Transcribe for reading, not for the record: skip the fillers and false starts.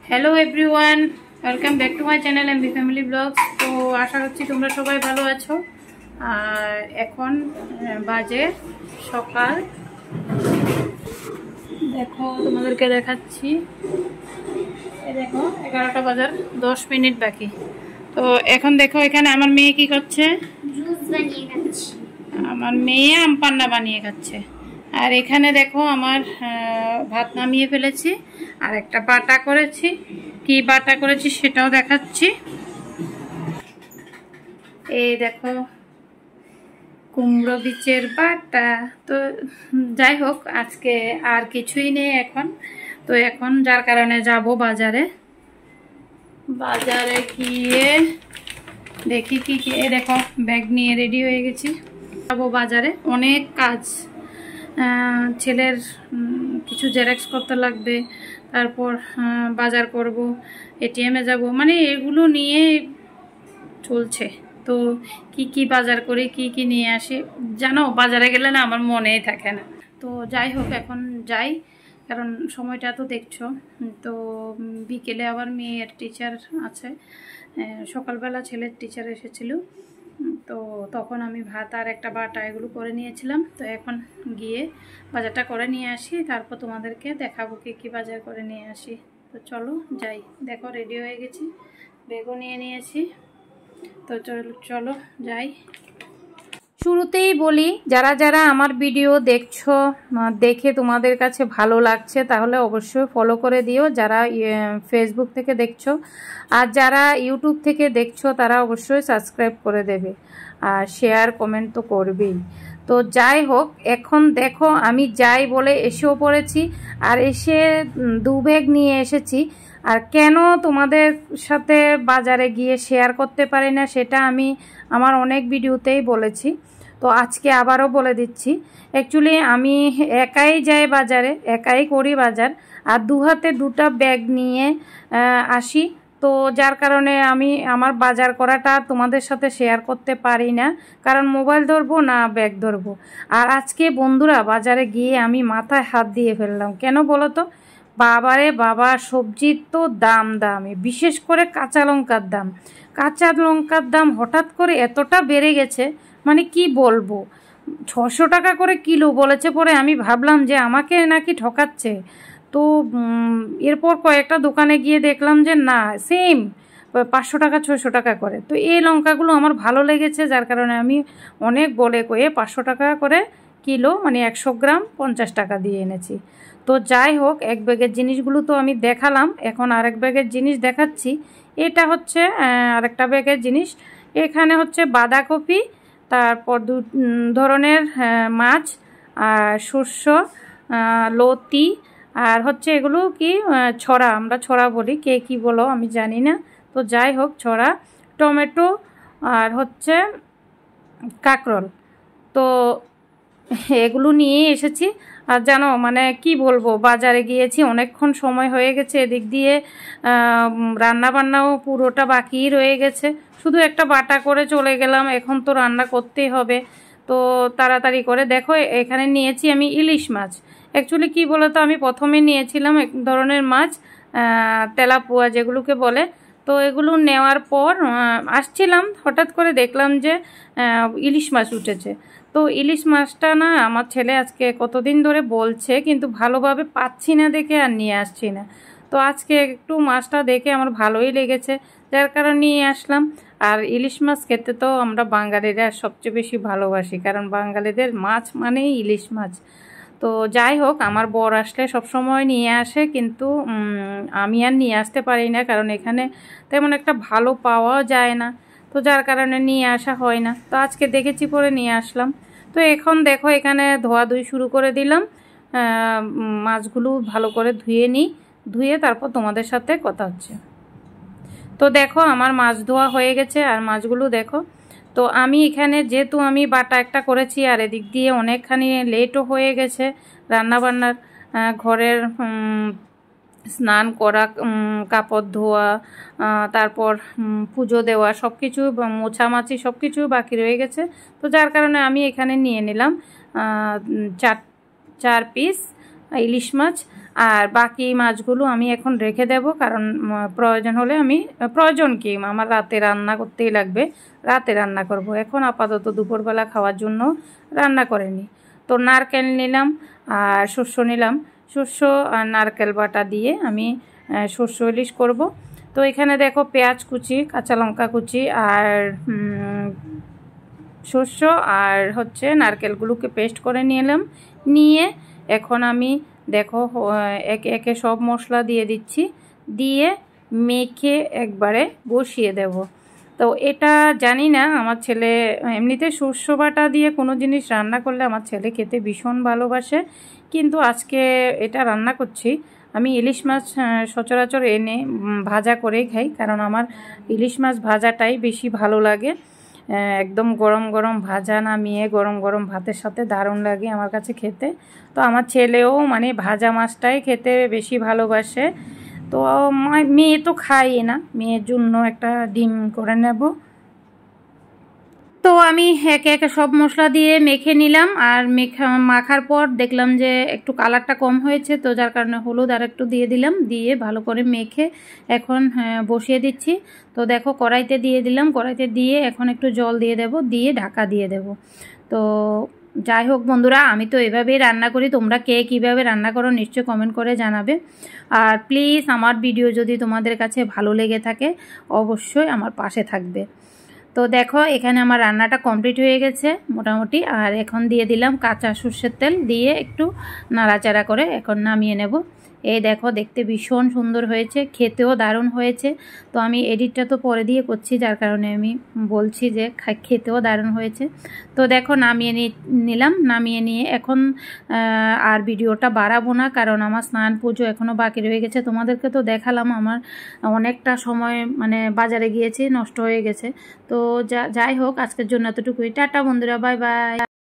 Hello everyone, welcome back to my channel MB family blogs. তো আশা করছি তোমরা সবাই ভালো আছো। আর এখন বাজে সকাল, দেখো তোমাদেরকে দেখাচ্ছি। এই দেখো 11টা বাজার 10 মিনিট বাকি। তো এখন দেখো এখানে আমার মেয়ে কি করছে, জুস বানিয়ে খাচ্ছে। আমার মেয়ে আম পান্না বানিয়ে খাচ্ছে। আর এখানে দেখো আমার ভাত নামিয়ে ফেলেছি আর একটা বাটা করেছি। কি বাটা করেছি সেটাও দেখাচ্ছি। এই দেখো কুমড়ো বীজের বাটা। তো যাই হোক, আজকে আর কিছুই নেই এখন। তো এখন যার কারণে যাব বাজারে। বাজারে গিয়ে দেখি কি কি। এই দেখো ব্যাগ নিয়ে রেডি হয়ে গেছি, যাবো বাজারে। অনেক কাজ, ছেলের কিছু জেরক্স করতে লাগবে, তারপর বাজার করব, এটিএমে যাব, মানে এগুলো নিয়ে চলছে। তো কি কি বাজার করি, কি কি নিয়ে আসি জানো, বাজারে গেলে না আমার মনেই থাকে না। তো যাই হোক এখন যাই, কারণ সময়টা তো দেখছো। তো বিকেলে আবার মেয়ের টিচার আছে, সকালবেলা ছেলের টিচার এসেছিল। তো তখন আমি ভাত আর একটা বাটা এগুলো করে নিয়েছিলাম। তো এখন গিয়ে বাজারটা করে নিয়ে আসি, তারপর তোমাদেরকে দেখাবো কি কি বাজার করে নিয়ে আসি। তো চলো যাই। দেখো রেডি হয়ে গেছি, ব্যাগও নিয়ে নিয়েছি। তো চলো যাই। শুরুতেই বলি, যারা যারা আমার ভিডিও দেখছো, দেখে তোমাদের কাছে ভালো লাগছে তাহলে অবশ্যই ফলো করে দিও, যারা ফেসবুক থেকে দেখছো। আর যারা ইউটিউব থেকে দেখছো তারা অবশ্যই সাবস্ক্রাইব করে দেবে, আর শেয়ার কমেন্ট তো করবেই। তো যাই হোক, এখন দেখো আমি যাই বলে এসেও পড়েছি, আর এসে 2 ব্যাগ নিয়ে এসেছি। আর কেন তোমাদের সাথে বাজারে গিয়ে শেয়ার করতে পারি না সেটা আমি আমার অনেক ভিডিওতেই বলেছি। তো আজকে আবারও বলে দিচ্ছি। অ্যাকচুয়ালি আমি একাই যাই বাজারে, একাই করি বাজার, আর 2 হাতে 2টা ব্যাগ নিয়ে আসি। তো যার কারণে আমি আমার বাজার করাটা তোমাদের সাথে শেয়ার করতে পারি না, কারণ মোবাইল ধরবো না ব্যাগ ধরবো। আর আজকে বন্ধুরা বাজারে গিয়ে আমি মাথায় হাত দিয়ে ফেললাম। কেন বলো তো? বাবারে বাবা, সবজির তো দামি, বিশেষ করে কাঁচা লঙ্কার দাম হঠাৎ করে এতটা বেড়ে গেছে, মানে কি বলবো। 600 টাকা করে কিলো বলেছে। পরে আমি ভাবলাম যে আমাকে নাকি ঠকাচ্ছে। তো এরপর কয়েকটা দোকানে গিয়ে দেখলাম যে না, সেম 500 টাকা 600 টাকা করে। তো এই লঙ্কাগুলো আমার ভালো লেগেছে, যার কারণে আমি অনেক বলে কয়ে 500 টাকা করে কিলো, মানে 100 গ্রাম 50 টাকা দিয়ে এনেছি। তো যাই হোক, এক ব্যাগের জিনিসগুলো তো আমি দেখালাম, এখন আরেক ব্যাগের জিনিস দেখাচ্ছি। এটা হচ্ছে আরেকটা ব্যাগের জিনিস। এখানে হচ্ছে বাঁধাকপি, তারপর 2 ধরনের মাছ, আর শস্য, লতি, আর হচ্ছে এগুলো কি ছড়া, আমরা ছড়া বলি, কে কি বলো আমি জানি না। তো যাই হোক, ছড়া, টমেটো, আর হচ্ছে কাঁকরোল। তো এগুলো নিয়ে এসেছি। আর জানো মানে কি বলবো, বাজারে গিয়েছি অনেকক্ষণ সময় হয়ে গেছে, এদিক দিয়ে রান্না বান্নাও পুরোটা বাকি রয়ে গেছে, শুধু একটা বাটা করে চলে গেলাম। এখন তো রান্না করতেই হবে, তো তাড়াতাড়ি করে। দেখো এখানে নিয়েছি আমি ইলিশ মাছ। অ্যাকচুয়ালি কি বলতো, আমি প্রথমে নিয়েছিলাম এক ধরনের মাছ, তেলাপুয়া যেগুলোকে বলে। তো এগুলো নেওয়ার পর আসছিলাম, হঠাৎ করে দেখলাম যে ইলিশ মাছ উঠেছে। তো ইলিশ মাছটা না আমার ছেলে আজকে কতদিন ধরে বলছে, কিন্তু ভালোভাবে পাচ্ছি না দেখে আর নিয়ে আসছি না। তো আজকে একটু মাছটা দেখে আমার ভালোই লেগেছে, যার কারণে নিয়ে আসলাম। আর ইলিশ মাছ খেতে তো আমরা বাঙালিরা সবচেয়ে বেশি ভালোবাসি, কারণ বাঙালিদের মাছ মানেই ইলিশ মাছ। তো যাই হোক, আমার বর আসলে সবসময় নিয়ে আসে, কিন্তু আমি আর নিয়ে আসতে পারি না, কারণ এখানে তেমন একটা ভালো পাওয়া যায় না। তো যার কারণে নিয়ে আসা হয় না। তো আজকে দেখেছি পরে নিয়ে আসলাম। তো এখন দেখো এখানে ধোয়াধুয়ি শুরু করে দিলাম। মাছগুলো ভালো করে ধুয়ে নিই, ধুয়ে তারপর তোমাদের সাথে কথা হচ্ছে। তো দেখো আমার মাছ ধোয়া হয়ে গেছে, আর মাছগুলো দেখো। তো আমি এখানে যেহেতু আমি বাটা একটা করেছি, আর এদিক দিয়ে অনেকখানি লেটও হয়ে গেছে রান্নাবান্নার, ঘরের স্নান করা, কাপড় ধোয়া, তারপর পুজো দেওয়া, সব কিছু মোছামাছি সব কিছু বাকি রয়ে গেছে। তো যার কারণে আমি এখানে নিয়ে নিলাম 4 পিস ইলিশ মাছ, আর বাকি মাছগুলো আমি এখন রেখে দেব, কারণ প্রয়োজন হলে প্রয়োজন কি আমার রাতে রান্না করতেই লাগবে, রাতে রান্না করব। এখন আপাতত দুপুরবেলা খাওয়ার জন্য রান্না করিনি। তো নারকেল নিলাম আর শস্য নিলাম, শস্য আর নারকেল বাটা দিয়ে আমি শস্য ইলিশ করব। তো এখানে দেখো পেঁয়াজ কুচি, কাঁচা লঙ্কা কুচি আর শস্য আর হচ্ছে নারকেলগুলোকে পেস্ট করে নিয়ে এখন আমি দেখো একে একে সব মশলা দিয়ে দিচ্ছি, দিয়ে মেখে একবারে বসিয়ে দেব। তো এটা জানি না, আমার ছেলে এমনিতে শস্য বাটা দিয়ে কোনো জিনিস রান্না করলে আমার ছেলে খেতে ভীষণ ভালোবাসে, কিন্তু আজকে এটা রান্না করছি। আমি ইলিশ মাছ সচরাচর এনে ভাজা করেই খাই, কারণ আমার ইলিশ মাছ ভাজাটাই বেশি ভালো লাগে। একদম গরম গরম ভাজা নামিয়ে গরম গরম ভাতের সাথে দারুণ লাগে আমার কাছে খেতে। তো আমার ছেলেও মানে ভাজা মাছটাই খেতে বেশি ভালোবাসে। তো মেয়ে তো খাই না, মেয়ের জন্য একটা ডিম করে নেব। তো আমি একে একে সব মশলা দিয়ে মেখে নিলাম, আর মাখার পর দেখলাম যে একটু কালারটা কম হয়েছে, তো যার কারণে হলুদ আর একটু দিয়ে দিলাম, দিয়ে ভালো করে মেখে এখন বসিয়ে দিচ্ছি। তো দেখো কড়াইতে দিয়ে দিলাম, কড়াইতে দিয়ে এখন একটু জল দিয়ে দেব, দিয়ে ঢাকা দিয়ে দেব। তো যাই হোক বন্ধুরা, আমি তো এভাবেই রান্না করি, তোমরা কে কীভাবে রান্না করো নিশ্চয়ই কমেন্ট করে জানাবে। আর প্লিজ আমার ভিডিও যদি তোমাদের কাছে ভালো লেগে থাকে অবশ্যই আমার পাশে থাকবে। তো দেখো এখানে আমার রান্নাটা কমপ্লিট হয়ে গেছে মোটামুটি, আর এখন দিয়ে দিলাম কাঁচা সর্ষের তেল, দিয়ে একটু নাড়াচাড়া করে এখন নামিয়ে নেব। এই দেখো দেখতে ভীষণ সুন্দর হয়েছে, খেতেও দারুণ হয়েছে। তো আমি এডিটটা তো পরে দিয়ে করছি, যার কারণে আমি বলছি যে খেতেও দারুণ হয়েছে। তো দেখো নামিয়ে নিলাম, নামিয়ে নিয়ে এখন আর ভিডিওটা বাড়াবো না, কারণ আমার স্নান পুজো এখনও বাকি রয়ে গেছে। তোমাদেরকে তো দেখালাম আমার অনেকটা সময় মানে বাজারে গিয়েছি, নষ্ট হয়ে গেছে। তো যাই হোক আজকের জন্য এতটুকুই, টাটা বন্ধুরা, বাই বাই।